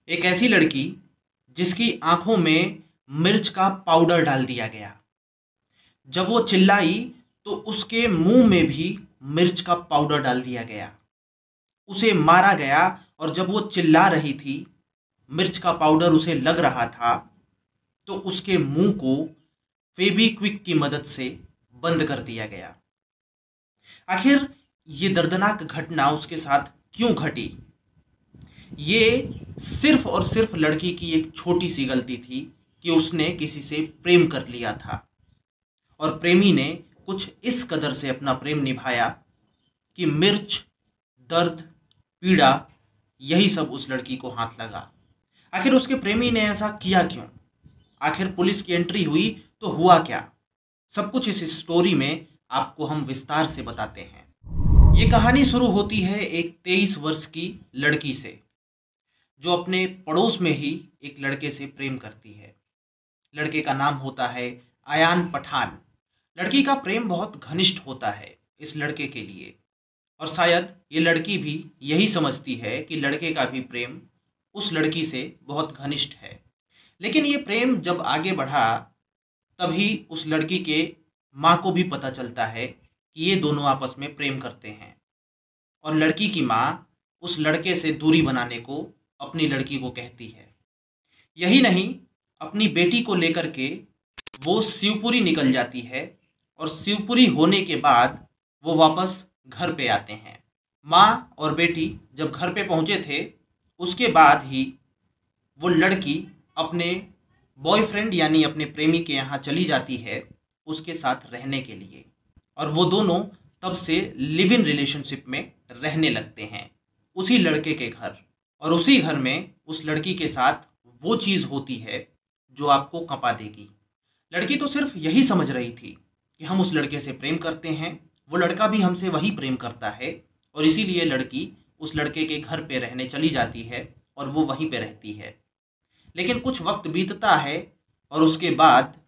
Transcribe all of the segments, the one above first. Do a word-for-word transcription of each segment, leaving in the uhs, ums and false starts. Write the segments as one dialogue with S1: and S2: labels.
S1: एक ऐसी लड़की जिसकी आंखों में मिर्च का पाउडर डाल दिया गया। जब वो चिल्लाई तो उसके मुंह में भी मिर्च का पाउडर डाल दिया गया। उसे मारा गया और जब वो चिल्ला रही थी, मिर्च का पाउडर उसे लग रहा था, तो उसके मुंह को फेविक्विक की मदद से बंद कर दिया गया। आखिर ये दर्दनाक घटना उसके साथ क्यों घटी? ये सिर्फ और सिर्फ लड़की की एक छोटी सी गलती थी कि उसने किसी से प्रेम कर लिया था और प्रेमी ने कुछ इस कदर से अपना प्रेम निभाया कि मिर्च, दर्द, पीड़ा, यही सब उस लड़की को हाथ लगा। आखिर उसके प्रेमी ने ऐसा किया क्यों? आखिर पुलिस की एंट्री हुई तो हुआ क्या? सब कुछ इस स्टोरी में आपको हम विस्तार से बताते हैं। ये कहानी शुरू होती है एक तेईस वर्ष की लड़की से, जो अपने पड़ोस में ही एक लड़के से प्रेम करती है। लड़के का नाम होता है अयान पठान। लड़की का प्रेम बहुत घनिष्ठ होता है इस लड़के के लिए, और शायद ये लड़की भी यही समझती है कि लड़के का भी प्रेम उस लड़की से बहुत घनिष्ठ है। लेकिन ये प्रेम जब आगे बढ़ा, तभी उस लड़की के माँ को भी पता चलता है कि ये दोनों आपस में प्रेम करते हैं, और लड़की की माँ उस लड़के से दूरी बनाने को अपनी लड़की को कहती है। यही नहीं, अपनी बेटी को लेकर के वो शिवपुरी निकल जाती है, और शिवपुरी होने के बाद वो वापस घर पे आते हैं। माँ और बेटी जब घर पे पहुँचे थे, उसके बाद ही वो लड़की अपने बॉयफ्रेंड यानी अपने प्रेमी के यहाँ चली जाती है उसके साथ रहने के लिए, और वो दोनों तब से लिव इन रिलेशनशिप में रहने लगते हैं उसी लड़के के घर। और उसी घर में उस लड़की के साथ वो चीज़ होती है जो आपको कंपा देगी। लड़की तो सिर्फ यही समझ रही थी कि हम उस लड़के से प्रेम करते हैं, वो लड़का भी हमसे वही प्रेम करता है, और इसीलिए लड़की उस लड़के के घर पे रहने चली जाती है और वो वहीं पे रहती है। लेकिन कुछ वक्त बीतता है और उसके बाद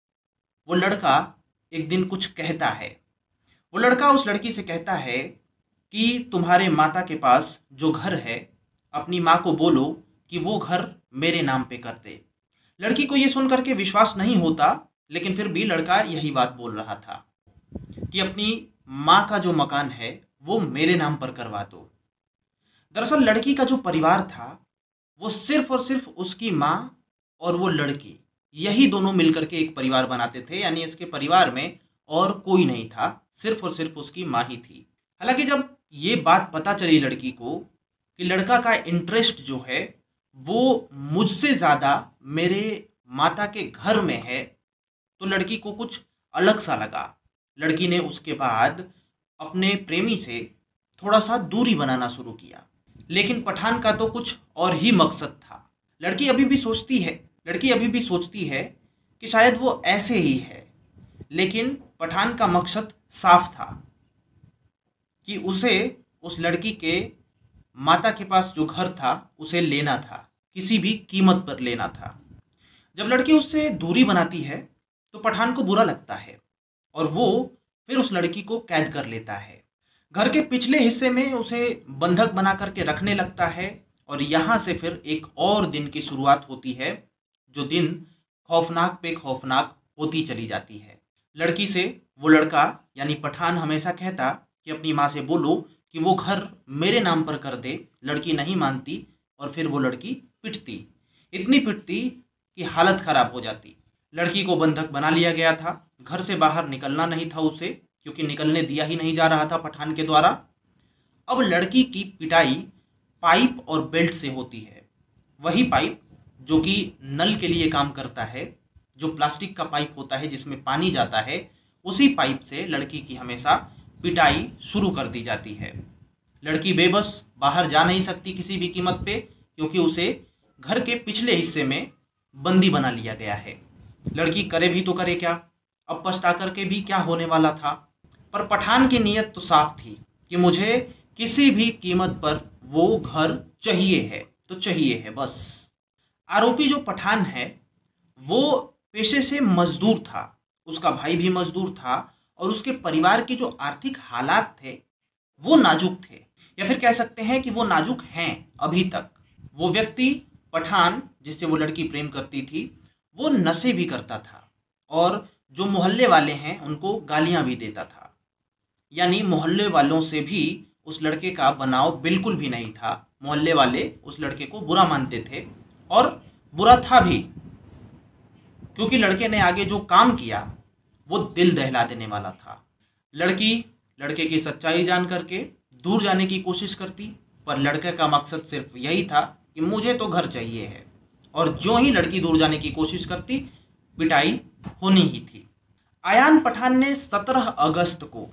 S1: वो लड़का एक दिन कुछ कहता है। वो लड़का उस लड़की से कहता है कि तुम्हारे माता के पास जो घर है, अपनी माँ को बोलो कि वो घर मेरे नाम पे कर दे। लड़की को ये सुन करके विश्वास नहीं होता, लेकिन फिर भी लड़का यही बात बोल रहा था कि अपनी माँ का जो मकान है वो मेरे नाम पर करवा दो। दरअसल लड़की का जो परिवार था वो सिर्फ और सिर्फ उसकी माँ और वो लड़की, यही दोनों मिलकर के एक परिवार बनाते थे। यानी इसके परिवार में और कोई नहीं था, सिर्फ और सिर्फ उसकी माँ ही थी। हालांकि जब ये बात पता चली लड़की को कि लड़का का इंटरेस्ट जो है वो मुझसे ज़्यादा मेरे माता के घर में है, तो लड़की को कुछ अलग सा लगा। लड़की ने उसके बाद अपने प्रेमी से थोड़ा सा दूरी बनाना शुरू किया। लेकिन पठान का तो कुछ और ही मकसद था। लड़की अभी भी सोचती है लड़की अभी भी सोचती है कि शायद वो ऐसे ही है, लेकिन पठान का मकसद साफ था कि उसे उस लड़की के माता के पास जो घर था उसे लेना था, किसी भी कीमत पर लेना था। जब लड़की उससे दूरी बनाती है तो पठान को बुरा लगता है और वो फिर उस लड़की को कैद कर लेता है। घर के पिछले हिस्से में उसे बंधक बना करके रखने लगता है, और यहाँ से फिर एक और दिन की शुरुआत होती है, जो दिन खौफनाक पे खौफनाक होती चली जाती है। लड़की से वो लड़का यानी पठान हमेशा कहता कि अपनी माँ से बोलो कि वो घर मेरे नाम पर कर दे। लड़की नहीं मानती और फिर वो लड़की पिटती, इतनी पिटती कि हालत ख़राब हो जाती। लड़की को बंधक बना लिया गया था, घर से बाहर निकलना नहीं था उसे, क्योंकि निकलने दिया ही नहीं जा रहा था पठान के द्वारा। अब लड़की की पिटाई पाइप और बेल्ट से होती है। वही पाइप जो कि नल के लिए काम करता है, जो प्लास्टिक का पाइप होता है जिसमें पानी जाता है, उसी पाइप से लड़की की हमेशा पिटाई शुरू कर दी जाती है। लड़की बेबस बाहर जा नहीं सकती किसी भी कीमत पे, क्योंकि उसे घर के पिछले हिस्से में बंदी बना लिया गया है। लड़की करे भी तो करे क्या, अब पछता करके भी क्या होने वाला था। पर पठान की नीयत तो साफ थी कि मुझे किसी भी कीमत पर वो घर चाहिए है तो चाहिए है बस। आरोपी जो पठान है वो पेशे से मजदूर था, उसका भाई भी मजदूर था, और उसके परिवार के जो आर्थिक हालात थे वो नाजुक थे, या फिर कह सकते हैं कि वो नाजुक हैं अभी तक। वो व्यक्ति पठान जिससे वो लड़की प्रेम करती थी वो नशे भी करता था और जो मोहल्ले वाले हैं उनको गालियां भी देता था। यानी मोहल्ले वालों से भी उस लड़के का बनाव बिल्कुल भी नहीं था। मोहल्ले वाले उस लड़के को बुरा मानते थे और बुरा था भी, क्योंकि लड़के ने आगे जो काम किया वो दिल दहला देने वाला था। लड़की लड़के की सच्चाई जान करके दूर जाने की कोशिश करती, पर लड़के का मकसद सिर्फ यही था कि मुझे तो घर चाहिए है, और जो ही लड़की दूर जाने की कोशिश करती पिटाई होनी ही थी। आयान पठान ने सत्रह अगस्त को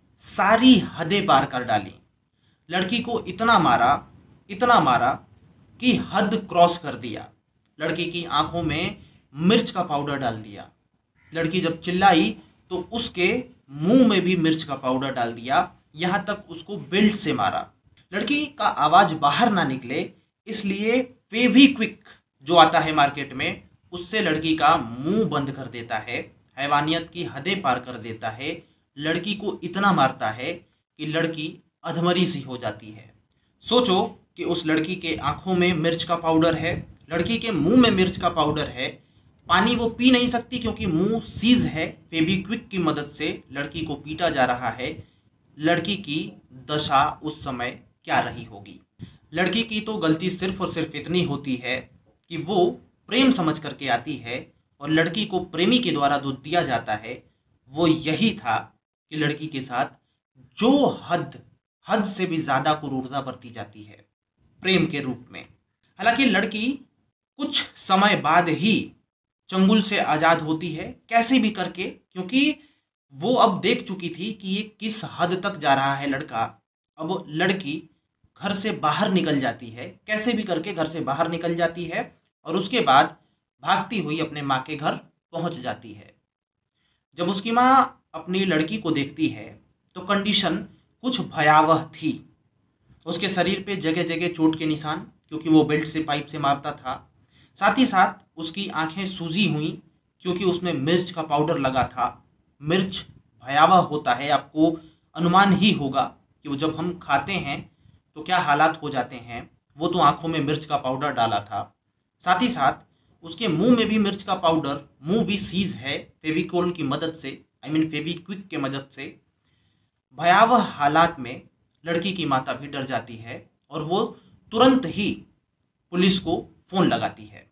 S1: सारी हदें पार कर डाली। लड़की को इतना मारा इतना मारा कि हद क्रॉस कर दिया। लड़की की आंखों में मिर्च का पाउडर डाल दिया। लड़की जब चिल्लाई तो उसके मुंह में भी मिर्च का पाउडर डाल दिया, यहाँ तक उसको बेल्ट से मारा। लड़की का आवाज़ बाहर ना निकले इसलिए फेविक्विक जो आता है मार्केट में उससे लड़की का मुंह बंद कर देता है, हैवानियत की हदें पार कर देता है। लड़की को इतना मारता है कि लड़की अधमरी सी हो जाती है। सोचो कि उस लड़की के आंखों में मिर्च का पाउडर है, लड़की के मुंह में मिर्च का पाउडर है, पानी वो पी नहीं सकती क्योंकि मुंह सीज है। फेविक्विक की मदद से लड़की को पीटा जा रहा है। लड़की की दशा उस समय क्या रही होगी। लड़की की तो गलती सिर्फ और सिर्फ इतनी होती है कि वो प्रेम समझ करके आती है, और लड़की को प्रेमी के द्वारा जो दिया जाता है वो यही था कि लड़की के साथ जो हद हद से भी ज़्यादा क्रूरता बरती जाती है प्रेम के रूप में। हालांकि लड़की कुछ समय बाद ही चंगुल से आज़ाद होती है, कैसे भी करके, क्योंकि वो अब देख चुकी थी कि ये किस हद तक जा रहा है लड़का। अब लड़की घर से बाहर निकल जाती है, कैसे भी करके घर से बाहर निकल जाती है, और उसके बाद भागती हुई अपने माँ के घर पहुँच जाती है। जब उसकी माँ अपनी लड़की को देखती है तो कंडीशन कुछ भयावह थी। उसके शरीर पे जगह जगह चोट के निशान, क्योंकि वो बेल्ट से पाइप से मारता था। साथ ही साथ उसकी आंखें सूजी हुई क्योंकि उसमें मिर्च का पाउडर लगा था। मिर्च भयावह होता है, आपको अनुमान ही होगा कि वो जब हम खाते हैं तो क्या हालात हो जाते हैं। वो तो आंखों में मिर्च का पाउडर डाला था। साथ ही साथ उसके मुंह में भी मिर्च का पाउडर, मुंह भी सीज है फेविकोल की मदद से, आई मीन फेविक्विक के मदद से। भयावह हालात में लड़की की माता भी डर जाती है और वो तुरंत ही पुलिस को फ़ोन लगाती है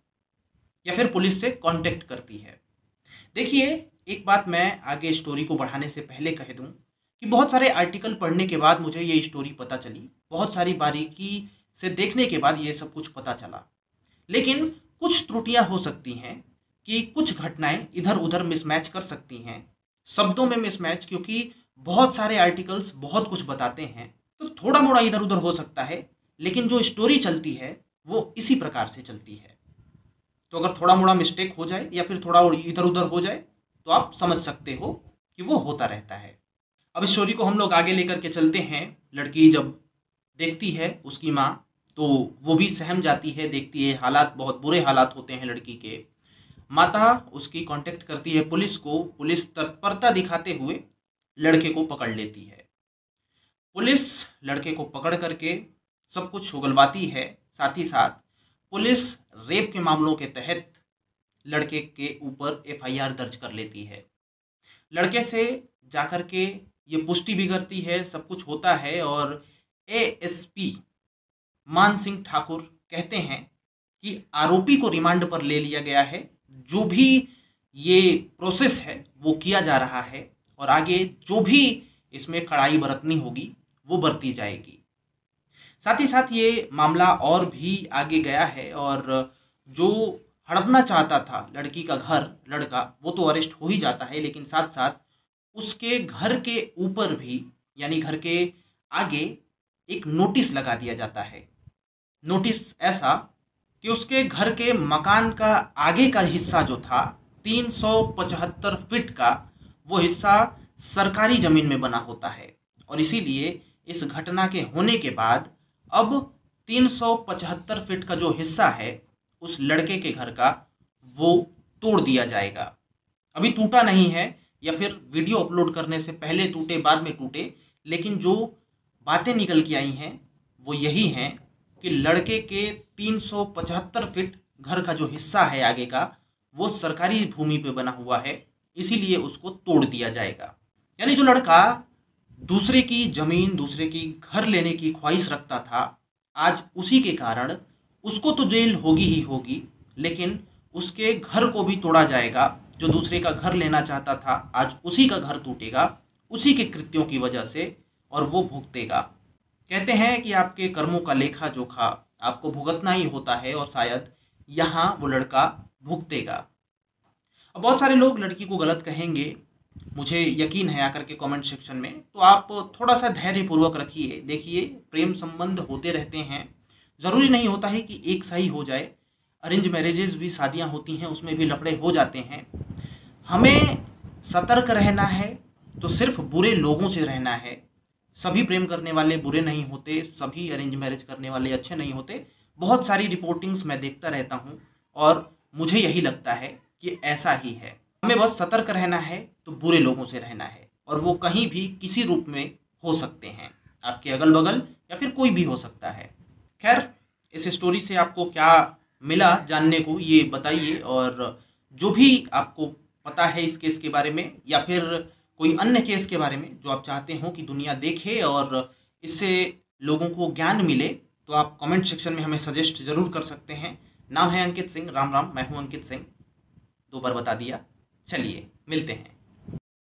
S1: या फिर पुलिस से कांटेक्ट करती है। देखिए, एक बात मैं आगे स्टोरी को बढ़ाने से पहले कह दूं कि बहुत सारे आर्टिकल पढ़ने के बाद मुझे ये स्टोरी पता चली, बहुत सारी बारीकी से देखने के बाद ये सब कुछ पता चला। लेकिन कुछ त्रुटियां हो सकती हैं कि कुछ घटनाएं इधर उधर मिसमैच कर सकती हैं, शब्दों में मिसमैच, क्योंकि बहुत सारे आर्टिकल्स बहुत कुछ बताते हैं, तो थोड़ा मोड़ा इधर उधर हो सकता है। लेकिन जो स्टोरी चलती है वो इसी प्रकार से चलती है। तो अगर थोड़ा मोड़ा मिस्टेक हो जाए या फिर थोड़ा इधर उधर हो जाए तो आप समझ सकते हो कि वो होता रहता है। अब इस स्टोरी को हम लोग आगे लेकर के चलते हैं। लड़की जब देखती है उसकी माँ तो वो भी सहम जाती है, देखती है हालात बहुत बुरे हालात होते हैं लड़की के। माता उसकी कांटेक्ट करती है पुलिस को। पुलिस तत्परता दिखाते हुए लड़के को पकड़ लेती है। पुलिस लड़के को पकड़ करके सब कुछ उगलवाती है। साथ ही साथ पुलिस रेप के मामलों के तहत लड़के के ऊपर एफ आई आर दर्ज कर लेती है। लड़के से जाकर के ये पुष्टि भी करती है, सब कुछ होता है, और ए एस पी मान सिंह ठाकुर कहते हैं कि आरोपी को रिमांड पर ले लिया गया है। जो भी ये प्रोसेस है वो किया जा रहा है और आगे जो भी इसमें कड़ाई बरतनी होगी वो बरती जाएगी। साथ ही साथ ये मामला और भी आगे गया है और जो हड़पना चाहता था लड़की का घर, लड़का, वो तो अरेस्ट हो ही जाता है, लेकिन साथ साथ उसके घर के ऊपर भी, यानी घर के आगे, एक नोटिस लगा दिया जाता है। नोटिस ऐसा कि उसके घर के मकान का आगे का हिस्सा जो था तीन सौ पचहत्तर फीट का, वो हिस्सा सरकारी ज़मीन में बना होता है, और इसीलिए इस घटना के होने के बाद अब तीन सौ पचहत्तर फीट का जो हिस्सा है उस लड़के के घर का, वो तोड़ दिया जाएगा। अभी टूटा नहीं है, या फिर वीडियो अपलोड करने से पहले टूटे बाद में टूटे, लेकिन जो बातें निकल के आई हैं वो यही हैं कि लड़के के तीन सौ पचहत्तर फीट घर का जो हिस्सा है आगे का वो सरकारी भूमि पे बना हुआ है, इसीलिए उसको तोड़ दिया जाएगा। यानी जो लड़का दूसरे की जमीन, दूसरे की घर लेने की ख्वाहिश रखता था, आज उसी के कारण उसको तो जेल होगी ही होगी, लेकिन उसके घर को भी तोड़ा जाएगा। जो दूसरे का घर लेना चाहता था, आज उसी का घर टूटेगा उसी के कृत्यों की वजह से, और वो भुगतेगा। कहते हैं कि आपके कर्मों का लेखा जोखा आपको भुगतना ही होता है, और शायद यहाँ वो लड़का भुगतेगा। अब बहुत सारे लोग लड़की को गलत कहेंगे, मुझे यकीन है आकर के कमेंट सेक्शन में, तो आप थोड़ा सा धैर्यपूर्वक रखिए। देखिए, प्रेम संबंध होते रहते हैं, ज़रूरी नहीं होता है कि एक सही हो जाए। अरेंज मैरिजेज भी शादियां होती हैं, उसमें भी लफड़े हो जाते हैं। हमें सतर्क रहना है तो सिर्फ बुरे लोगों से रहना है। सभी प्रेम करने वाले बुरे नहीं होते, सभी अरेंज मैरिज करने वाले अच्छे नहीं होते। बहुत सारी रिपोर्टिंग्स मैं देखता रहता हूँ और मुझे यही लगता है कि ऐसा ही है। हमें बस सतर्क रहना है तो बुरे लोगों से रहना है, और वो कहीं भी किसी रूप में हो सकते हैं, आपके अगल बगल या फिर कोई भी हो सकता है। खैर, इस स्टोरी से आपको क्या मिला जानने को ये बताइए, और जो भी आपको पता है इस केस के बारे में या फिर कोई अन्य केस के बारे में जो आप चाहते हो कि दुनिया देखे और इससे लोगों को ज्ञान मिले, तो आप कमेंट सेक्शन में हमें सजेस्ट जरूर कर सकते हैं। नाम है अंकित सिंह। राम राम, मैं हूं अंकित सिंह, दो बार बता दिया। चलिए मिलते हैं।